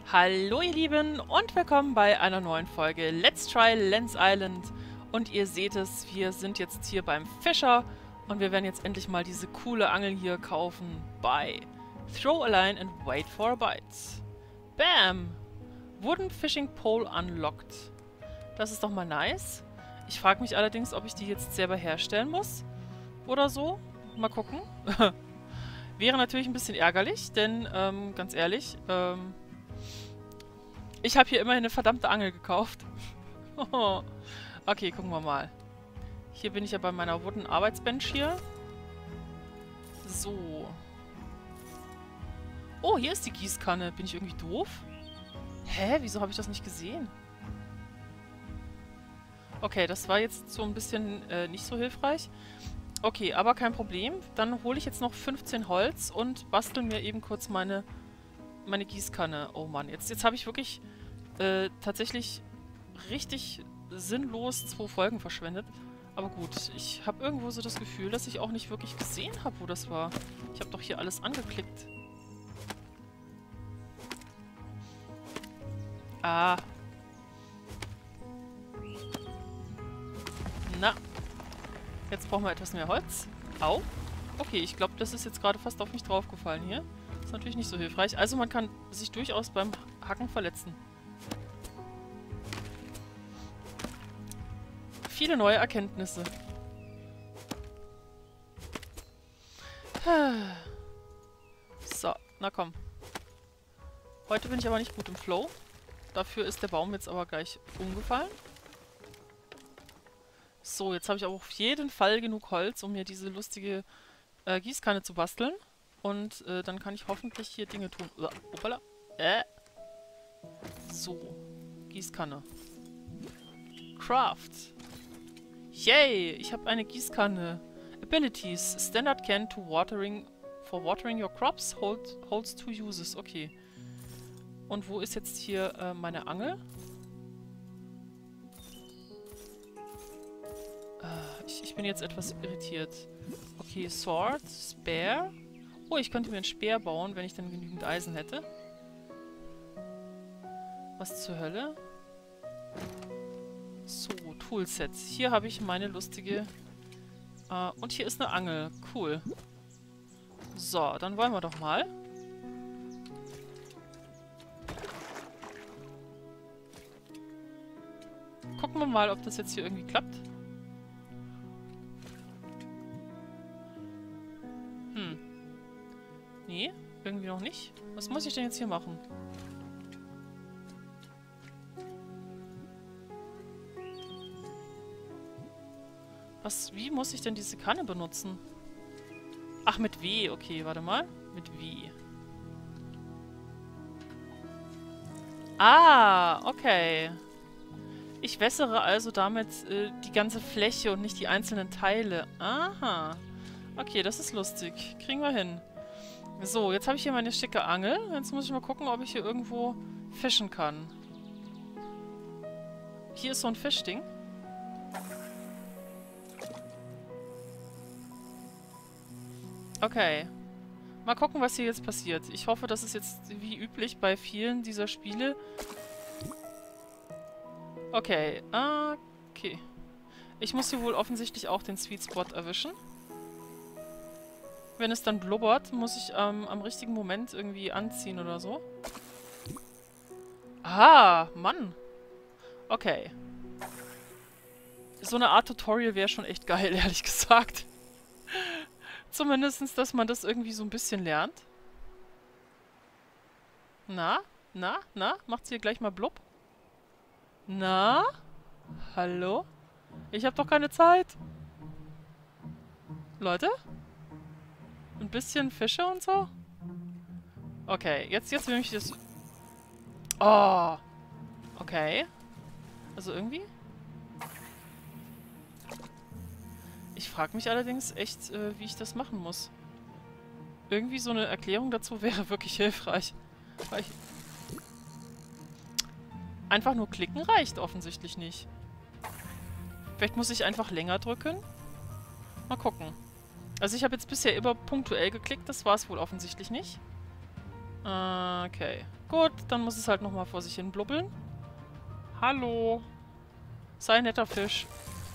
Hallo ihr Lieben und willkommen bei einer neuen Folge Let's Try Lens Island. Und ihr seht es, wir sind jetzt hier beim Fischer und wir werden jetzt endlich mal diese coole Angel hier kaufen bei Throw a Line and Wait for a Bite. Bam! Wooden Fishing Pole unlocked. Das ist doch mal nice. Ich frage mich allerdings, ob ich die jetzt selber herstellen muss oder so. Mal gucken. Wäre natürlich ein bisschen ärgerlich, denn ganz ehrlich, ich habe hier immerhin eine verdammte Angel gekauft. Okay, gucken wir mal. Hier bin ich ja bei meiner Wooden Arbeitsbench hier. So. Oh, hier ist die Gießkanne. Bin ich irgendwie doof? Hä? Wieso habe ich das nicht gesehen? Okay, das war jetzt so ein bisschen nicht so hilfreich. Okay, aber kein Problem. Dann hole ich jetzt noch 15 Holz und bastel mir eben kurz meine Gießkanne. Oh Mann, jetzt habe ich wirklich tatsächlich richtig sinnlos 2 Folgen verschwendet. Aber gut, ich habe irgendwo so das Gefühl, dass ich auch nicht wirklich gesehen habe, wo das war. Ich habe doch hier alles angeklickt. Ah. Na. Jetzt brauchen wir etwas mehr Holz. Au. Okay, ich glaube, das ist jetzt gerade fast auf mich draufgefallen hier. Ist natürlich nicht so hilfreich. Also man kann sich durchaus beim Hacken verletzen. Viele neue Erkenntnisse. So, na komm. Heute bin ich aber nicht gut im Flow. Dafür ist der Baum jetzt aber gleich umgefallen. So, jetzt habe ich aber auf jeden Fall genug Holz, um mir diese lustige Gießkanne zu basteln. Und dann kann ich hoffentlich hier Dinge tun. Hoppala. So, Gießkanne. Craft. Yay, ich habe eine Gießkanne. Abilities. Standard can to watering. For watering your crops holds 2 uses. Okay. Und wo ist jetzt hier meine Angel? Ich bin jetzt etwas irritiert. Okay, Sword, Spear. Oh, ich könnte mir einen Speer bauen, wenn ich dann genügend Eisen hätte. Was zur Hölle? So, Toolsets. Hier habe ich meine lustige... und hier ist eine Angel. Cool. So, dann wollen wir doch mal. Gucken wir mal, ob das jetzt hier irgendwie klappt. Nee, irgendwie noch nicht. Was muss ich denn jetzt hier machen? Wie muss ich denn diese Kanne benutzen? Ach, mit W. Okay, warte mal. Mit W. Ah, okay. Ich wässere also damit die ganze Fläche und nicht die einzelnen Teile. Aha. Okay, das ist lustig. Kriegen wir hin. So, jetzt habe ich hier meine schicke Angel. Jetzt muss ich mal gucken, ob ich hier irgendwo fischen kann. Hier ist so ein Fischding. Okay. Mal gucken, was hier jetzt passiert. Ich hoffe, das ist jetzt wie üblich bei vielen dieser Spiele. Okay. Okay. Ich muss hier wohl offensichtlich auch den Sweet Spot erwischen. Wenn es dann blubbert, muss ich am richtigen Moment irgendwie anziehen oder so. Ah, Mann. Okay. So eine Art Tutorial wäre schon echt geil, ehrlich gesagt. Zumindest, dass man das irgendwie so ein bisschen lernt. Na? Na? Na? Macht's hier gleich mal blub? Na? Hallo? Ich hab doch keine Zeit. Leute? Ein bisschen Fische und so? Okay, jetzt will ich das... Oh! Okay. Also irgendwie... Ich frage mich allerdings echt, wie ich das machen muss. Irgendwie so eine Erklärung dazu wäre wirklich hilfreich. Weil ich... Einfach nur klicken reicht offensichtlich nicht. Vielleicht muss ich einfach länger drücken. Mal gucken. Also ich habe jetzt bisher immer punktuell geklickt, das war es wohl offensichtlich nicht. Okay. Gut, dann muss es halt nochmal vor sich hin blubbeln. Hallo. Sei ein netter Fisch.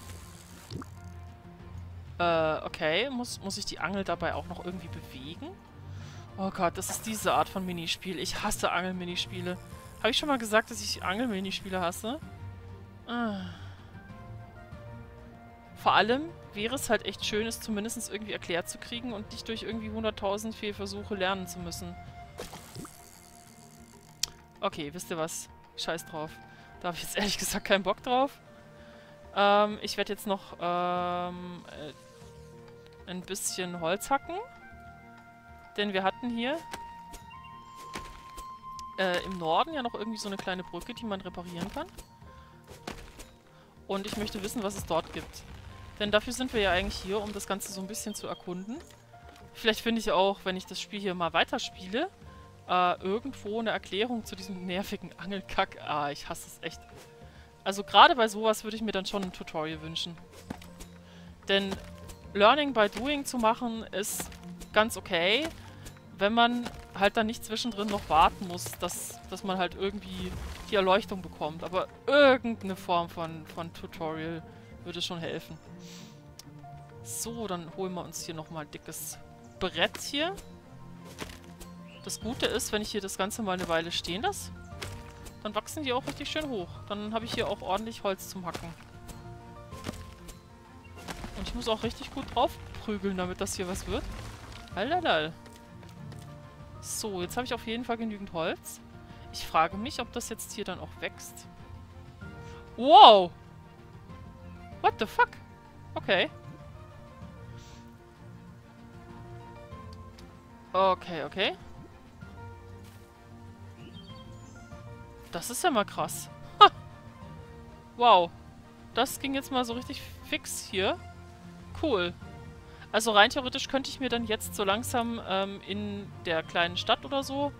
Okay. Muss ich die Angel dabei auch noch irgendwie bewegen? Oh Gott, das ist diese Art von Minispiel. Ich hasse Angel-Minispiele. Habe ich schon mal gesagt, dass ich Angel-Minispiele hasse? Vor allem wäre es halt echt schön, es zumindest irgendwie erklärt zu kriegen und nicht durch irgendwie 100.000 Fehlversuche lernen zu müssen. Okay, wisst ihr was? Scheiß drauf. Da habe ich jetzt ehrlich gesagt keinen Bock drauf. Ich werde jetzt noch ein bisschen Holz hacken. Denn wir hatten hier im Norden ja noch irgendwie so eine kleine Brücke, die man reparieren kann. Und ich möchte wissen, was es dort gibt. Denn dafür sind wir ja eigentlich hier, um das Ganze so ein bisschen zu erkunden. Vielleicht finde ich auch, wenn ich das Spiel hier mal weiterspiele, irgendwo eine Erklärung zu diesem nervigen Angelkack. Ich hasse es echt. Also gerade bei sowas würde ich mir dann schon ein Tutorial wünschen. Denn Learning by Doing zu machen ist ganz okay, wenn man halt dann nicht zwischendrin noch warten muss, dass man halt irgendwie die Erleuchtung bekommt. Aber irgendeine Form von Tutorial würde schon helfen. So, dann holen wir uns hier nochmal ein dickes Brett hier. Das Gute ist, wenn ich hier das Ganze mal eine Weile stehen lasse, dann wachsen die auch richtig schön hoch. Dann habe ich hier auch ordentlich Holz zum Hacken. Und ich muss auch richtig gut drauf prügeln, damit das hier was wird. Allalal. So, jetzt habe ich auf jeden Fall genügend Holz. Ich frage mich, ob das jetzt hier dann auch wächst. Wow! What the fuck? Okay. Okay, okay. Das ist ja mal krass. Ha! Wow. Das ging jetzt mal so richtig fix hier. Cool. Also rein theoretisch könnte ich mir dann jetzt so langsam in der kleinen Stadt oder so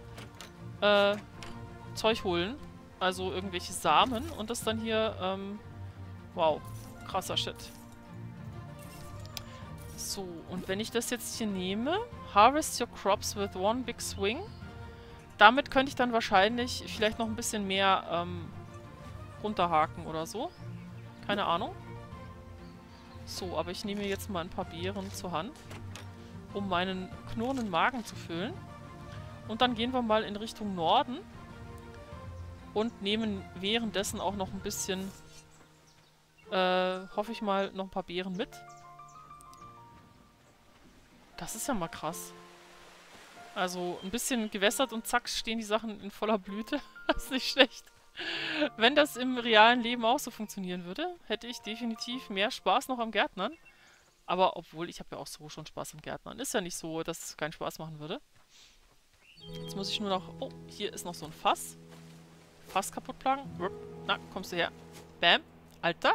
Zeug holen. Also irgendwelche Samen und das dann hier, wow, krasser Shit. So, und wenn ich das jetzt hier nehme, harvest your crops with one big swing, damit könnte ich dann wahrscheinlich vielleicht noch ein bisschen mehr runterhaken oder so. Keine Ahnung. So, aber ich nehme jetzt mal ein paar Beeren zur Hand, um meinen knurrenden Magen zu füllen. Und dann gehen wir mal in Richtung Norden und nehmen währenddessen auch noch ein bisschen, hoffe ich mal, noch ein paar Beeren mit. Das ist ja mal krass. Also ein bisschen gewässert und zack stehen die Sachen in voller Blüte. Das ist nicht schlecht. Wenn das im realen Leben auch so funktionieren würde, hätte ich definitiv mehr Spaß noch am Gärtnern. Aber obwohl, ich habe ja auch so schon Spaß am Gärtnern. Ist ja nicht so, dass es keinen Spaß machen würde. Jetzt muss ich nur noch... Oh, hier ist noch so ein Fass. Fass kaputt plagen. Na, kommst du her. Bam. Alter.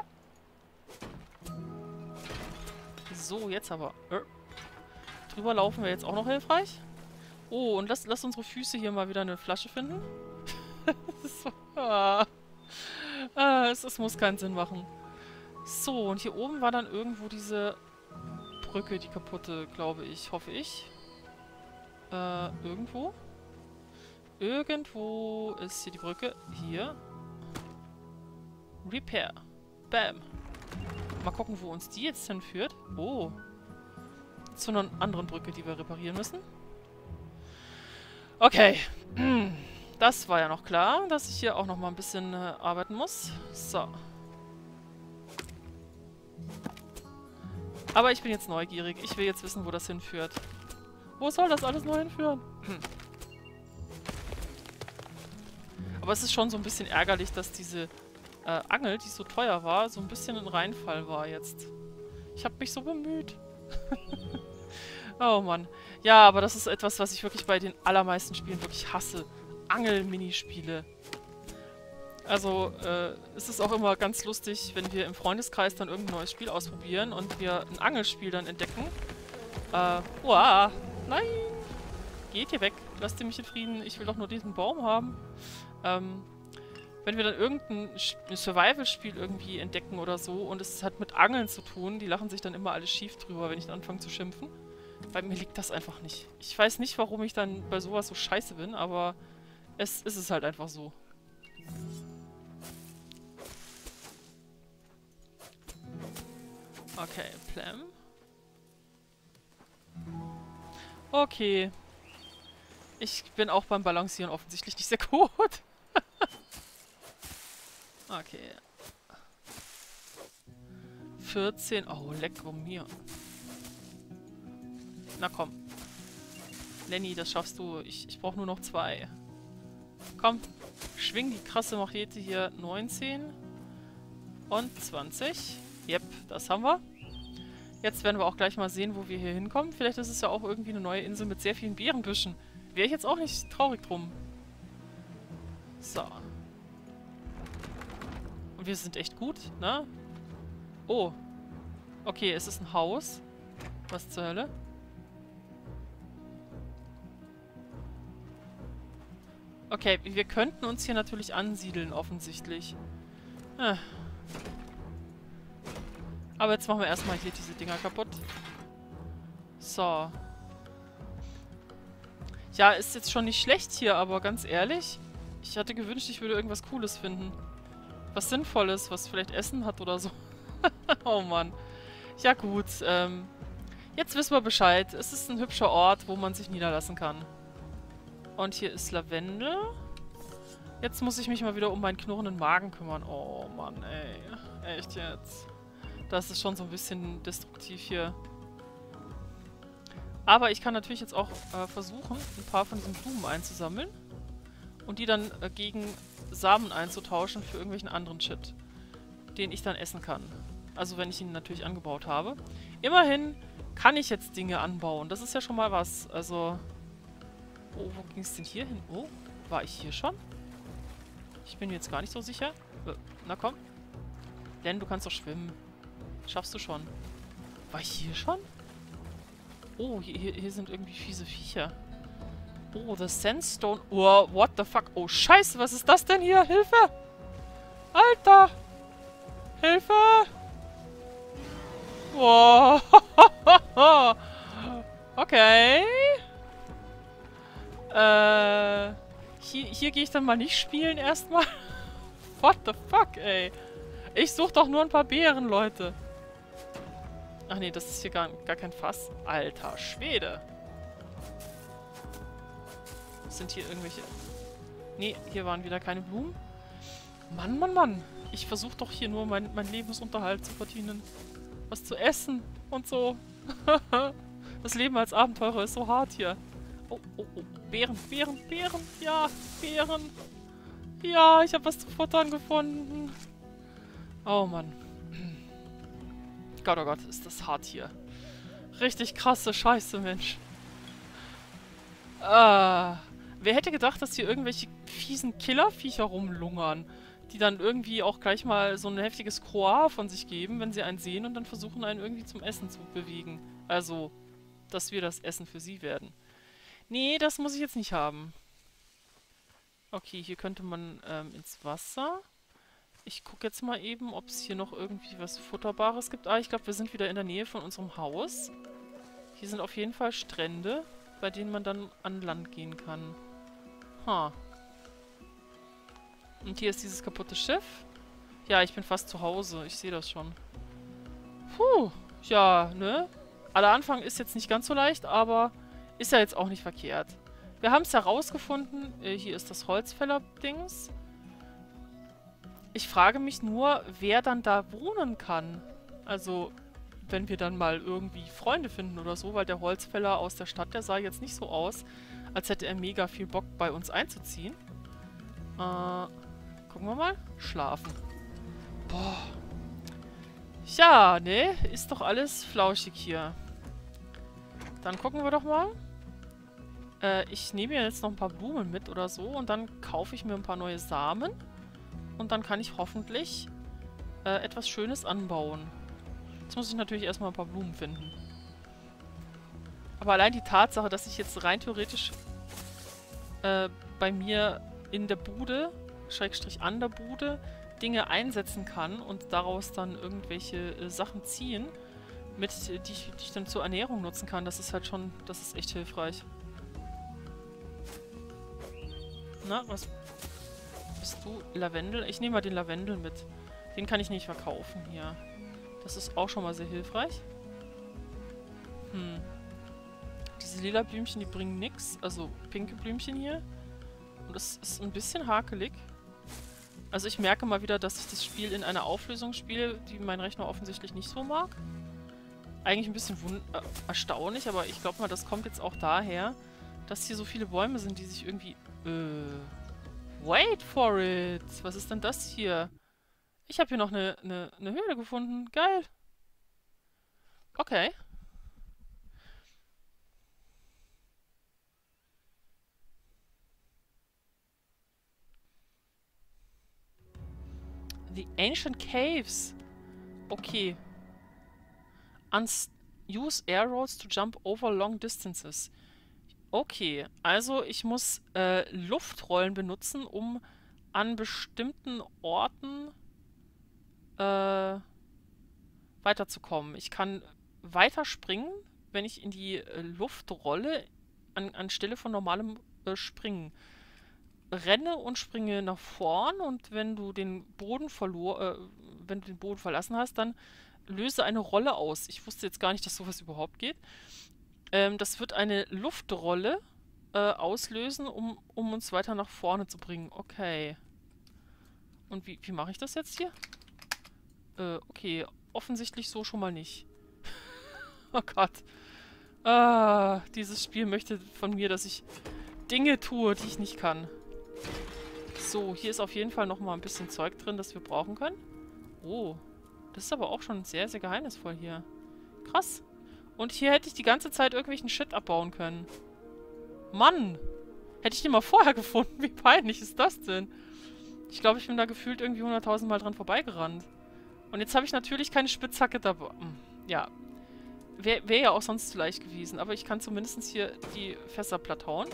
So, jetzt aber. Drüber laufen wir jetzt auch noch hilfreich. Oh, und lass unsere Füße hier mal wieder eine Flasche finden. So, es muss keinen Sinn machen. So, und hier oben war dann irgendwo diese Brücke, die kaputte, glaube ich. Hoffe ich. Irgendwo? Irgendwo ist hier die Brücke. Hier. Repair. Bam. Mal gucken, wo uns die jetzt hinführt. Oh. Zu einer anderen Brücke, die wir reparieren müssen. Okay. Das war ja noch klar, dass ich hier auch noch mal ein bisschen arbeiten muss. So. Aber ich bin jetzt neugierig. Ich will jetzt wissen, wo das hinführt. Wo soll das alles noch hinführen? Aber es ist schon so ein bisschen ärgerlich, dass diese Angel, die so teuer war, so ein bisschen ein Reinfall war jetzt. Ich habe mich so bemüht. Oh Mann. Ja, aber das ist etwas, was ich wirklich bei den allermeisten Spielen wirklich hasse. Angel-Minispiele. Also, es ist auch immer ganz lustig, wenn wir im Freundeskreis dann irgendein neues Spiel ausprobieren und wir ein Angelspiel dann entdecken. Uah, nein! Geht hier weg. Lasst ihr mich in Frieden. Ich will doch nur diesen Baum haben. Wenn wir dann irgendein Survival-Spiel irgendwie entdecken oder so und es hat mit Angeln zu tun, die lachen sich dann immer alle schief drüber, wenn ich dann anfange zu schimpfen. Bei mir liegt das einfach nicht. Ich weiß nicht, warum ich dann bei sowas so scheiße bin, aber es ist halt einfach so. Okay, Plem. Okay. Ich bin auch beim Balancieren offensichtlich nicht sehr gut. Okay. 14. Oh, lecko mir. Na komm. Lenny, das schaffst du. Ich brauche nur noch 2. Komm. Schwing die krasse Machete hier. 19. Und 20. Yep, das haben wir. Jetzt werden wir auch gleich mal sehen, wo wir hier hinkommen. Vielleicht ist es ja auch irgendwie eine neue Insel mit sehr vielen Beerenbüschen. Wäre ich jetzt auch nicht traurig drum. So. Und wir sind echt gut, ne? Oh. Okay, es ist ein Haus. Was zur Hölle? Okay, wir könnten uns hier natürlich ansiedeln, offensichtlich. Aber jetzt machen wir erstmal hier diese Dinger kaputt. So. Ja, ist jetzt schon nicht schlecht hier, aber ganz ehrlich, ich hatte gewünscht, ich würde irgendwas Cooles finden. Was Sinnvolles, was vielleicht Essen hat oder so. Oh Mann. Ja gut, jetzt wissen wir Bescheid. Es ist ein hübscher Ort, wo man sich niederlassen kann. Und hier ist Lavendel. Jetzt muss ich mich mal wieder um meinen knurrenden Magen kümmern. Oh Mann, ey. Echt jetzt. Das ist schon so ein bisschen destruktiv hier. Aber ich kann natürlich jetzt auch versuchen, ein paar von diesen Blumen einzusammeln. Und die dann gegen Samen einzutauschen für irgendwelchen anderen Shit. Den ich dann essen kann. Also wenn ich ihn natürlich angebaut habe. Immerhin kann ich jetzt Dinge anbauen. Das ist ja schon mal was. Also... Oh, wo ging es denn hier hin? Oh, war ich hier schon? Ich bin mir jetzt gar nicht so sicher. Na komm. Len, du kannst doch schwimmen. Schaffst du schon. War ich hier schon? Oh, hier sind irgendwie fiese Viecher. Oh, the Sandstone. Oh, what the fuck? Oh, scheiße, was ist das denn hier? Hilfe! Alter! Hilfe! Wow. Okay. Hier gehe ich dann mal nicht spielen erstmal. What the fuck, ey? Ich suche doch nur ein paar Beeren, Leute. Ach nee, das ist hier gar kein Fass. Alter Schwede. Sind hier irgendwelche... Nee, hier waren wieder keine Blumen. Mann, Mann, Mann. Ich versuche doch hier nur meinen Lebensunterhalt zu verdienen. Was zu essen und so. Das Leben als Abenteurer ist so hart hier. Oh, oh, oh. Beeren, Beeren, Beeren. Ja, Beeren. Ja, ich habe was zu futtern gefunden. Oh Mann. Gott, oh Gott, ist das hart hier. Richtig krasse Scheiße, Mensch. Wer hätte gedacht, dass hier irgendwelche fiesen Killerviecher rumlungern, die dann irgendwie auch gleich mal so ein heftiges Kroa von sich geben, wenn sie einen sehen und dann versuchen, einen irgendwie zum Essen zu bewegen. Also, dass wir das Essen für sie werden. Nee, das muss ich jetzt nicht haben. Okay, hier könnte man ins Wasser. Ich gucke jetzt mal eben, ob es hier noch irgendwie was Futterbares gibt. Ah, ich glaube, wir sind wieder in der Nähe von unserem Haus. Hier sind auf jeden Fall Strände, bei denen man dann an Land gehen kann. Ha. Und hier ist dieses kaputte Schiff. Ja, ich bin fast zu Hause. Ich sehe das schon. Puh. Ja, ne? Aller Anfang ist jetzt nicht ganz so leicht, aber ist ja jetzt auch nicht verkehrt. Wir haben es herausgefunden. Hier ist das Holzfäller-Dings. Ich frage mich nur, wer dann da wohnen kann. Also, wenn wir dann mal irgendwie Freunde finden oder so, weil der Holzfäller aus der Stadt, der sah jetzt nicht so aus, als hätte er mega viel Bock, bei uns einzuziehen. Gucken wir mal. Schlafen. Boah. Ja, ne? Ist doch alles flauschig hier. Dann gucken wir doch mal. Ich nehme mir jetzt noch ein paar Blumen mit oder so und dann kaufe ich mir ein paar neue Samen. Und dann kann ich hoffentlich etwas Schönes anbauen. Jetzt muss ich natürlich erstmal ein paar Blumen finden. Aber allein die Tatsache, dass ich jetzt rein theoretisch bei mir in der Bude, Schrägstrich an der Bude, Dinge einsetzen kann und daraus dann irgendwelche Sachen ziehen, die ich dann zur Ernährung nutzen kann. Das ist halt schon, das ist echt hilfreich. Na, was bist du? Lavendel? Ich nehme mal den Lavendel mit. Den kann ich nicht verkaufen hier. Das ist auch schon mal sehr hilfreich. Diese lila Blümchen, die bringen nix. Also pinke Blümchen hier. Und das ist ein bisschen hakelig. Also ich merke mal wieder, dass ich das Spiel in einer Auflösung spiele, die mein Rechner offensichtlich nicht so mag. Eigentlich ein bisschen erstaunlich, aber ich glaube mal, das kommt jetzt auch daher, dass hier so viele Bäume sind, die sich irgendwie... wait for it! Was ist denn das hier? Ich habe hier noch eine Höhle gefunden. Geil. Okay. The Ancient Caves. Okay. Use arrows to jump over long distances. Okay, also ich muss Luftrollen benutzen, um an bestimmten Orten weiterzukommen. Ich kann weiterspringen, wenn ich in die Luft rolle, anstelle von normalem Springen. Renne und springe nach vorn und wenn du den Boden verlassen hast, dann löse eine Rolle aus. Ich wusste jetzt gar nicht, dass sowas überhaupt geht. Das wird eine Luftrolle auslösen, um uns weiter nach vorne zu bringen. Okay. Und wie mache ich das jetzt hier? Okay. Offensichtlich so schon mal nicht. Oh Gott. Ah, dieses Spiel möchte von mir, dass ich Dinge tue, die ich nicht kann. So, hier ist auf jeden Fall noch mal ein bisschen Zeug drin, das wir brauchen können. Oh, das ist aber auch schon sehr, sehr geheimnisvoll hier. Krass. Und hier hätte ich die ganze Zeit irgendwelchen Shit abbauen können. Mann! Hätte ich den mal vorher gefunden. Wie peinlich ist das denn? Ich glaube, ich bin da gefühlt irgendwie 100.000 Mal dran vorbeigerannt. Und jetzt habe ich natürlich keine Spitzhacke dabei. Ja. Wäre ja auch sonst zu leicht gewesen. Aber ich kann zumindest hier die Fässer platt hauen.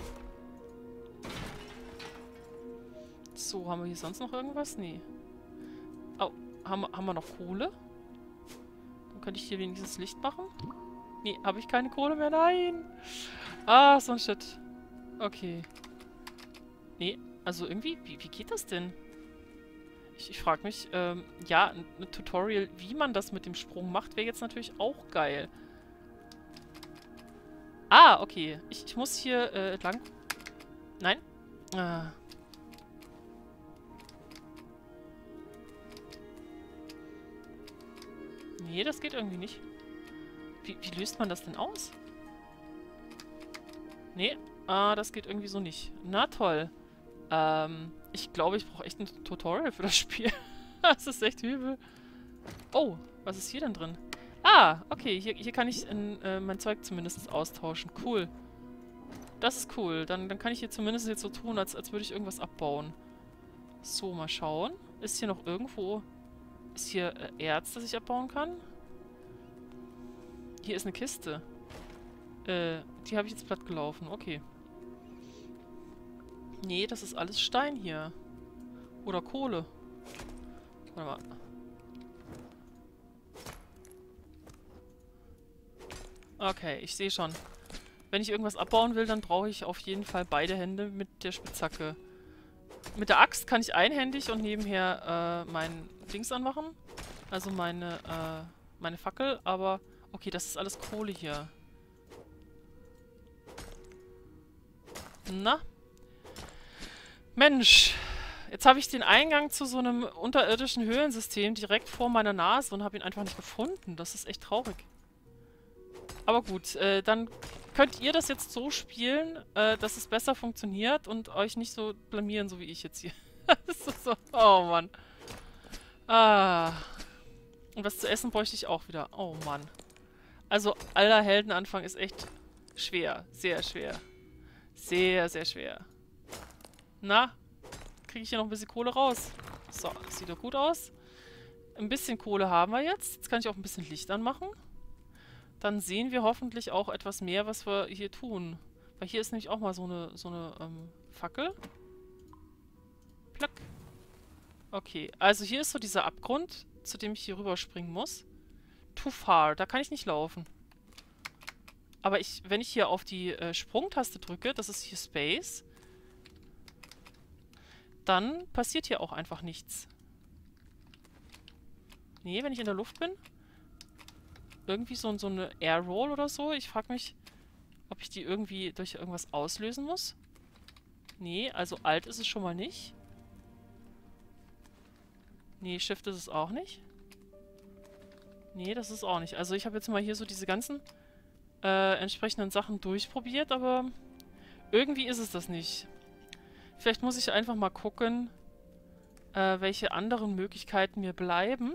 So, haben wir hier sonst noch irgendwas? Nee. Oh, haben wir noch Kohle? Dann könnte ich hier wenigstens Licht machen. Nee, habe ich keine Kohle mehr? Nein! Ah, so ein Shit. Okay. Nee, also irgendwie, wie geht das denn? Ich frage mich, ja, ein Tutorial, wie man das mit dem Sprung macht, wäre jetzt natürlich auch geil. Ah, okay. Ich muss hier lang. Nein? Ah. Nee, das geht irgendwie nicht. Wie löst man das denn aus? Nee, das geht irgendwie so nicht. Na toll. Ich glaube, ich brauche echt ein Tutorial für das Spiel. Das ist echt übel. Oh, was ist hier denn drin? Ah, okay, hier kann ich mein Zeug zumindest austauschen. Cool. Das ist cool. Dann kann ich hier zumindest jetzt so tun, als würde ich irgendwas abbauen. So, mal schauen. Ist hier noch irgendwo... Ist hier Erz, das ich abbauen kann? Hier ist eine Kiste. Die habe ich jetzt platt gelaufen. Okay. Nee, das ist alles Stein hier. Oder Kohle. Warte mal. Okay, ich sehe schon. Wenn ich irgendwas abbauen will, dann brauche ich auf jeden Fall beide Hände mit der Spitzhacke. Mit der Axt kann ich einhändig und nebenher mein Dings anmachen. Also meine Fackel, aber... Okay, das ist alles Kohle hier. Na? Mensch! Jetzt habe ich den Eingang zu so einem unterirdischen Höhlensystem direkt vor meiner Nase und habe ihn einfach nicht gefunden. Das ist echt traurig. Aber gut, dann könnt ihr das jetzt so spielen, dass es besser funktioniert und euch nicht so blamieren, so wie ich jetzt hier. Das ist so... Oh Mann. Ah. Und was zu essen bräuchte ich auch wieder. Oh Mann. Also, aller Heldenanfang ist echt schwer. Sehr schwer. Sehr, sehr schwer. Na? Kriege ich hier noch ein bisschen Kohle raus? So, das sieht doch gut aus. Ein bisschen Kohle haben wir jetzt. Jetzt kann ich auch ein bisschen Licht anmachen. Dann sehen wir hoffentlich auch etwas mehr, was wir hier tun. Weil hier ist nämlich auch mal so eine Fackel. Plack. Okay, also hier ist so dieser Abgrund, zu dem ich hier rüberspringen muss. too far. Da kann ich nicht laufen. Aber wenn ich hier auf die Sprungtaste drücke, das ist hier Space, dann passiert hier auch einfach nichts. Nee, wenn ich in der Luft bin. Irgendwie so eine Air Roll oder so. Ich frage mich, ob ich die irgendwie durch irgendwas auslösen muss. Nee, also Alt ist es schon mal nicht. Nee, Shift ist es auch nicht. Nee, das ist auch nicht. Also ich habe jetzt mal hier so diese ganzen entsprechenden Sachen durchprobiert, aber irgendwie ist es das nicht. Vielleicht muss ich einfach mal gucken, welche anderen Möglichkeiten mir bleiben.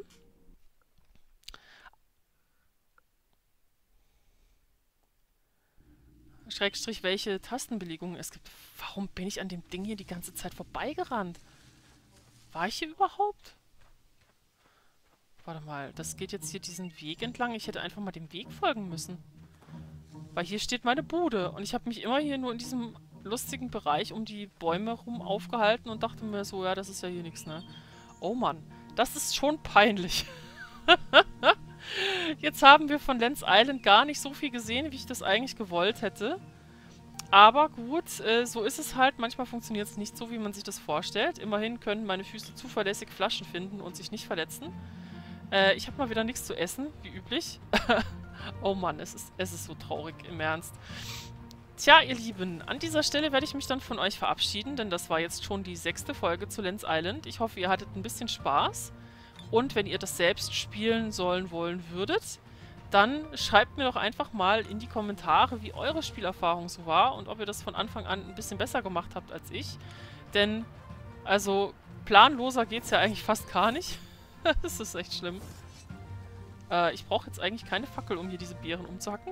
Schrägstrich, welche Tastenbelegungen es gibt. Warum bin ich an dem Ding hier die ganze Zeit vorbeigerannt? War ich hier überhaupt? Warte mal, das geht jetzt hier diesen Weg entlang. Ich hätte einfach mal dem Weg folgen müssen. Weil hier steht meine Bude. Und ich habe mich immer hier nur in diesem lustigen Bereich um die Bäume rum aufgehalten und dachte mir so, ja, das ist ja hier nichts, ne? Oh Mann, das ist schon peinlich. Jetzt haben wir von Lens Island gar nicht so viel gesehen, wie ich das eigentlich gewollt hätte. Aber gut, so ist es halt. Manchmal funktioniert es nicht so, wie man sich das vorstellt. Immerhin können meine Füße zuverlässig Flaschen finden und sich nicht verletzen. Ich habe mal wieder nichts zu essen, wie üblich. Oh Mann, es ist so traurig, im Ernst. Tja, ihr Lieben, an dieser Stelle werde ich mich dann von euch verabschieden, denn das war jetzt schon die 6. Folge zu Lens Island. Ich hoffe, ihr hattet ein bisschen Spaß. Und wenn ihr das selbst spielen sollen wollen würdet, dann schreibt mir doch einfach mal in die Kommentare, wie eure Spielerfahrung so war und ob ihr das von Anfang an ein bisschen besser gemacht habt als ich. Denn, also, planloser geht's ja eigentlich fast gar nicht. Das ist echt schlimm. Ich brauche jetzt eigentlich keine Fackel, um hier diese Beeren umzuhacken.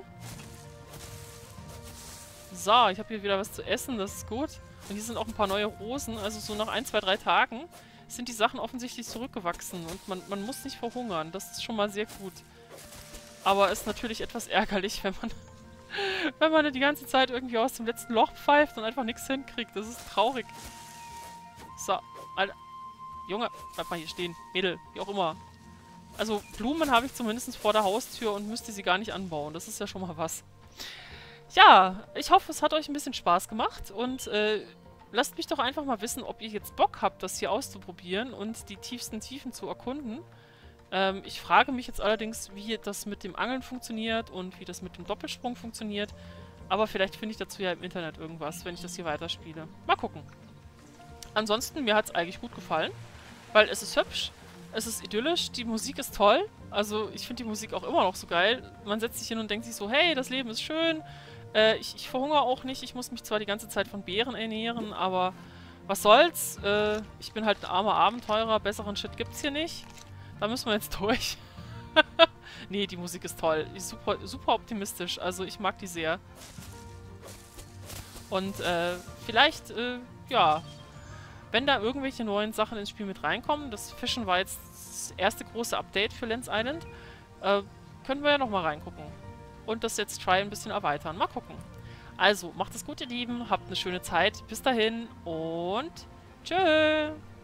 So, ich habe hier wieder was zu essen, das ist gut. Und hier sind auch ein paar neue Rosen, also so nach 1, 2, 3 Tagen sind die Sachen offensichtlich zurückgewachsen und man muss nicht verhungern. Das ist schon mal sehr gut. Aber ist natürlich etwas ärgerlich, wenn man die ganze Zeit irgendwie aus dem letzten Loch pfeift und einfach nichts hinkriegt. Das ist traurig. So, Alter. Junge, bleib mal hier stehen. Mädel, wie auch immer. Also Blumen habe ich zumindest vor der Haustür und müsste sie gar nicht anbauen. Das ist ja schon mal was. Ja, ich hoffe, es hat euch ein bisschen Spaß gemacht und lasst mich doch einfach mal wissen, ob ihr jetzt Bock habt, das hier auszuprobieren und die tiefsten Tiefen zu erkunden. Ich frage mich jetzt allerdings, wie das mit dem Angeln funktioniert und wie das mit dem Doppelsprung funktioniert. Aber vielleicht finde ich dazu ja im Internet irgendwas, wenn ich das hier weiterspiele. Mal gucken. Ansonsten, mir hat es eigentlich gut gefallen, weil es ist hübsch, es ist idyllisch, die Musik ist toll. Also ich finde die Musik auch immer noch so geil. Man setzt sich hin und denkt sich so, hey, das Leben ist schön. Ich verhungere auch nicht. Ich muss mich zwar die ganze Zeit von Beeren ernähren, aber was soll's. Ich bin halt ein armer Abenteurer. Besseren Shit gibt's hier nicht. Da müssen wir jetzt durch. Nee, die Musik ist toll. Die ist super, super optimistisch. Also ich mag die sehr. Und vielleicht, ja, wenn da irgendwelche neuen Sachen ins Spiel mit reinkommen, das Fischen war jetzt das erste große Update für Lens Island, können wir ja nochmal reingucken. Und das Let's Try ein bisschen erweitern. Mal gucken. Also, macht es gut, ihr Lieben. Habt eine schöne Zeit. Bis dahin und tschö.